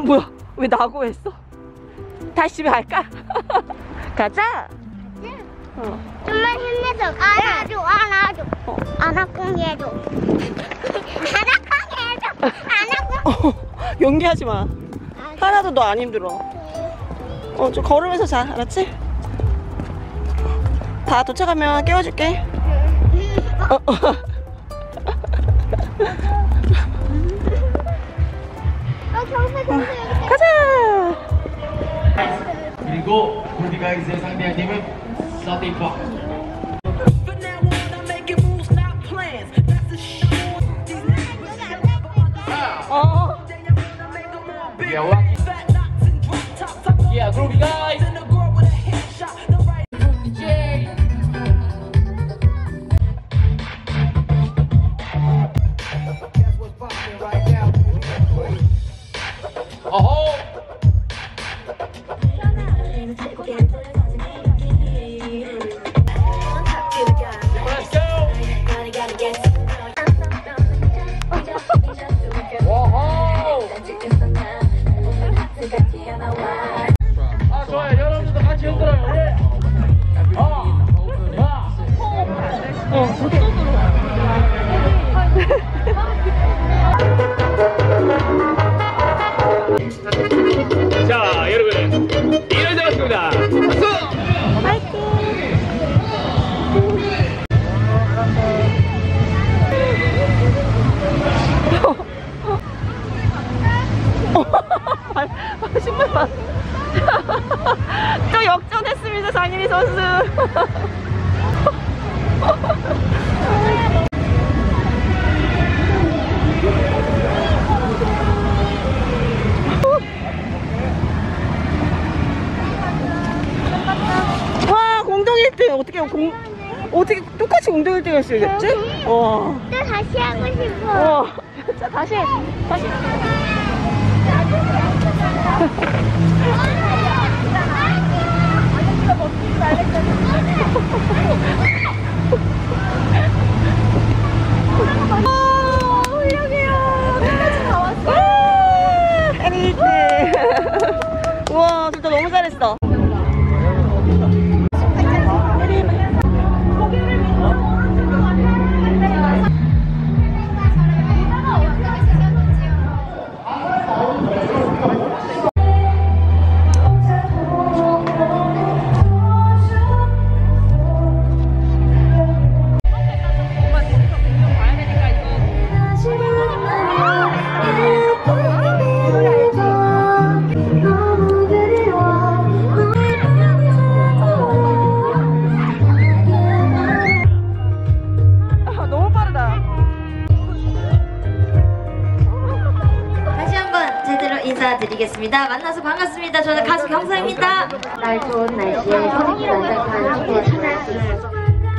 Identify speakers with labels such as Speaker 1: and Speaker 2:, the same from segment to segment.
Speaker 1: 뭐야? 왜 나고 했어? 다시 집에 갈까? 가자.
Speaker 2: 좀만 힘내서 안아줘, 안아줘. 안아공이 해줘. 안아공이 해줘. 안아공.
Speaker 1: 연기하지 마. 하나도 너 안 힘들어. 좀 걸으면서 자, 알았지? 다 도착하면 깨워줄게. 가자.
Speaker 3: 그리고 우리가 이제 상대할 팀은 서티파. Yeah, groovy guys. Oh. Let's go. Whoa. 아 좋아요. 여러분들도 같이 흔들어요. 예. 자, 여러분 이런 데 왔습니다. 박수!
Speaker 1: 신발 봐. 또 역전했습니다, 장인희 선수. 와, 공동 1등. 어떻게 똑같이 공동 1등 할 수 있겠지? 와.
Speaker 2: 또 다시 하고 싶어.
Speaker 1: 자, 다시. 훌륭해요. 끝까지 다 왔어. 우와, 진짜 너무 잘했어.
Speaker 4: 인사드리겠습니다. 만나서 반갑습니다. 저는 가수 경서입니다. 날 좋은 날씨에 선풍기 난장판 축제에 참여할 수 있어서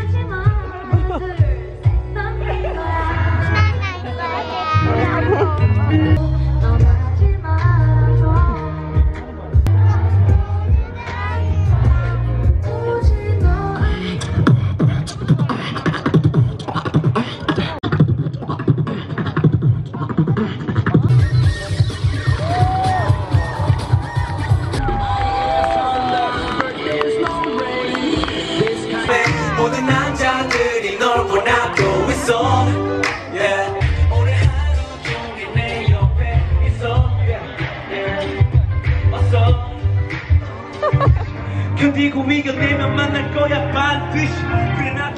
Speaker 5: 모든 남자들이 널 원하고 있어. Yeah. 오늘 하루 종일 내 옆에 있어. 왔어. 견디고 이겨내면 만날 거야 반드시. 그래 나도.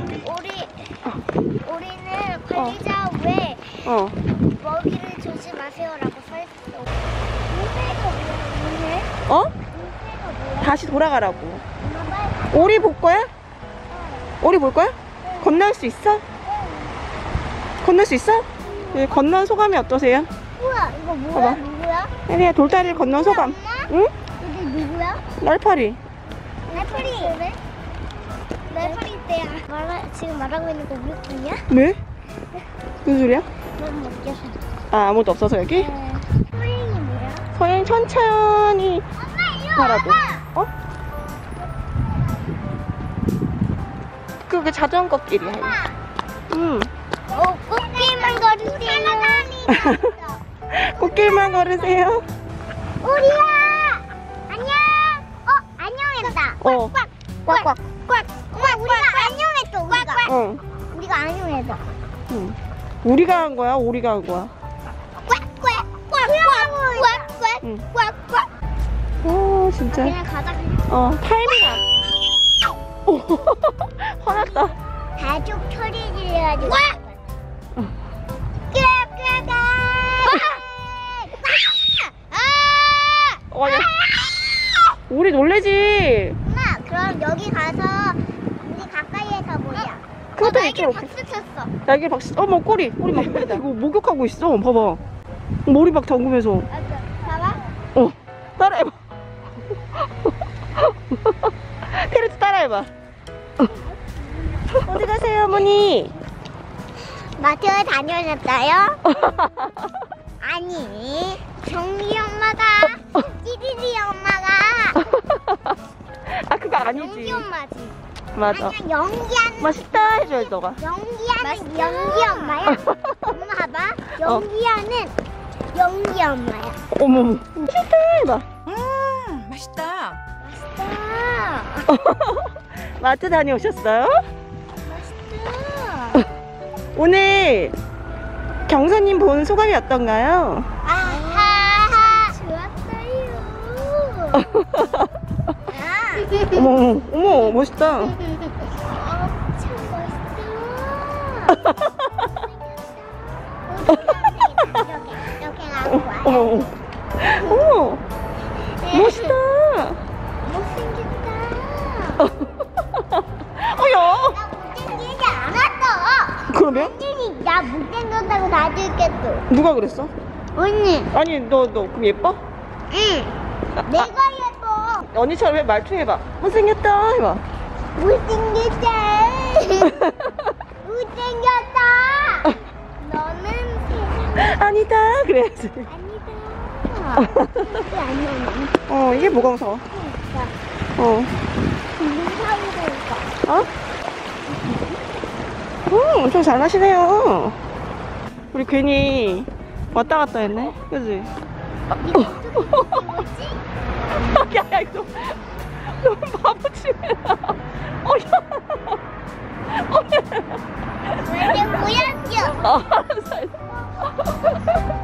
Speaker 2: 우리는 관리자 왜 먹이를 조심하세요라고 써있어. 문제가 뭐야?
Speaker 1: 문제가 뭐야? 다시 돌아가라고. 오리 볼 거야? 오리 볼 거야? 건널 수 있어? 건널 수 있어? 네, 건넌 소감이 어떠세요?
Speaker 2: 우와, 이거 뭐야?
Speaker 1: 봐봐.
Speaker 2: 누구야?
Speaker 1: 혜리야, 돌다리를 건넌 소감. 응?
Speaker 2: 이게 누구야?
Speaker 1: 날파리.
Speaker 2: 날파리. 왜? 날파리 때야. 지금 말하고 있는 거 우리뿐이야?
Speaker 1: 왜? 무슨 소리야?
Speaker 2: 너무 웃겨서.
Speaker 1: 아, 아무도 없어서 여기?
Speaker 2: 서행이 뭐야?
Speaker 1: 서행 천천히 가라고. 어? 그게 자전거 길이야. 응.
Speaker 2: 꽃길만 걸으세요.
Speaker 1: 꽃길만 걸으세요.
Speaker 2: 우리야. 안녕. 안녕했다.
Speaker 1: 어. 꽉꽉.
Speaker 2: 우리가 안녕했어.
Speaker 1: 어.
Speaker 2: 우리가 안녕했어.
Speaker 1: 응. 우리가 한 거야? 오리가 한 거야? 응. 오, 진짜.
Speaker 2: 그냥 가자.
Speaker 1: 타이밍 안. 오, 화났다.
Speaker 2: 가족 소리 지르가지고.
Speaker 1: 야. 우리 놀래지.
Speaker 2: 엄마, 그럼 여기 가서 우리 가까이에서 보자.
Speaker 1: 그것도
Speaker 2: 나에게
Speaker 1: 이쪽으로.
Speaker 2: 박수 쳤어.
Speaker 1: 날개 박수. 어머, 꼬리 막 보인다. 이거 목욕하고 있어. 봐봐. 머리 막 담그면서.
Speaker 2: 봐봐.
Speaker 1: 따라해봐. 테레트 따라해봐. 어디 가세요, 어머니?
Speaker 2: 마트 다녀오셨어요? 아니, 정리 엄마가, 찌리리 엄마가,
Speaker 1: 아, 그거
Speaker 2: 영기
Speaker 1: 아니지.
Speaker 2: 엄마지.
Speaker 1: 맞아.
Speaker 2: 아니야, 연기하는,
Speaker 1: 맛있다 해줘야지, 너가.
Speaker 2: 연기하는 연기 엄마야. 엄마 봐봐. 연기하는 연기 엄마야.
Speaker 1: 어머머. 맛있다 해봐.
Speaker 3: 맛있다.
Speaker 2: 맛있다.
Speaker 1: 마트 다녀오셨어요?
Speaker 2: 맛있다.
Speaker 1: 오늘 경서님 본 소감이 어떤가요?
Speaker 2: 아하. 좋았어요.
Speaker 1: 어머, 멋있다.
Speaker 2: 엄청 멋있어. 이렇게 가고 와요.
Speaker 1: 어머, 멋있다.
Speaker 2: 못생겼다.
Speaker 1: 야.
Speaker 2: 나 못생기지 않았어.
Speaker 1: 그러면?
Speaker 2: 언니, 나 못생겼다고 다 들겠어.
Speaker 1: 누가 그랬어?
Speaker 2: 언니.
Speaker 1: 아니, 너 그럼 예뻐?
Speaker 2: 응. 내가 예뻐.
Speaker 1: 언니처럼 해, 말투 해봐. 못생겼다 해봐.
Speaker 2: 못생겼다. 못생겼다. 너는 세상
Speaker 1: 아니다 그래야지.
Speaker 2: 아니다. 그게 아니야.
Speaker 1: 이게 뭐가 무서워?
Speaker 2: 무서우니까.
Speaker 1: 엄청 잘하시네요. 우리 괜히 왔다 갔다 했네. 그지? 야, 이거 너무 바보치네.
Speaker 2: 왜 보였죠?
Speaker 1: 알았어.